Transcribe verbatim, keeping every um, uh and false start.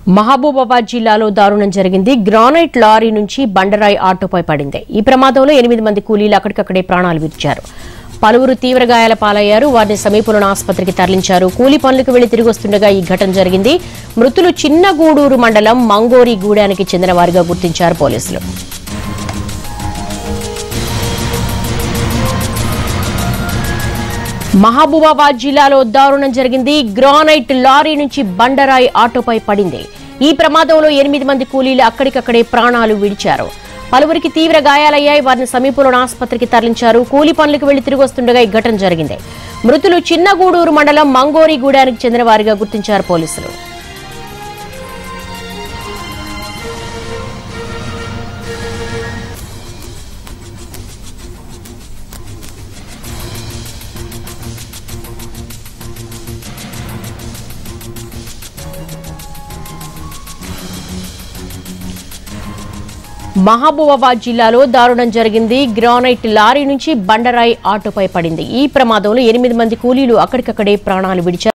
మహబూబాబాద్ జిల్లాలో దారుణం జరిగింది. గ్రానైట్ లారీ నుంచి బండరాయి ఆటోపై పడింది. ఈ ప్రమాదంలో ఎనిమిది మంది కూలీలు అక్కడికక్కడే ప్రాణాలు విడిచారు. పలువురు తీవ్ర గాయాల పాలయ్యారు. వారిని సమీపంలోని ఆసుపత్రికి తరలించారు. కూలీ పనులకు వెళ్లి తిరిగి వస్తుండగా ఈ ఘటన జరిగింది. మృతులు చిన్నగూడూరు మండలం మంగోరి గూడానికి చెందిన వారిగా గుర్తించారు పోలీసులు. మహబూబాబాద్ జిల్లాలో దారుణం జరిగింది. గ్రానైట్ లారీ నుంచి బండరాయి ఆటోపై పడింది. ఈ ప్రమాదంలో ఎనిమిది మంది కూలీలు అక్కడికక్కడే ప్రాణాలు విడిచారు. పలువురికి తీవ్ర గాయాలయ్యాయి. వారిని సమీపంలోని ఆసుపత్రికి తరలించారు. కూలీ పనులకు వెళ్లి తిరిగి వస్తుండగా ఈ ఘటన జరిగింది. మృతులు చిన్నగూడూరు మండలం మంగోరి గూడానికి చెందిన వారిగా గుర్తించారు పోలీసులు. మహబూబాబాద్ జిల్లాలో దారుణం జరిగింది. గ్రానైట్ లారీ నుంచి బండరాయి ఆటోపై పడింది. ఈ ప్రమాదంలో ఎనిమిది మంది కూలీలు అక్కడికక్కడే ప్రాణాలు విడిచారు.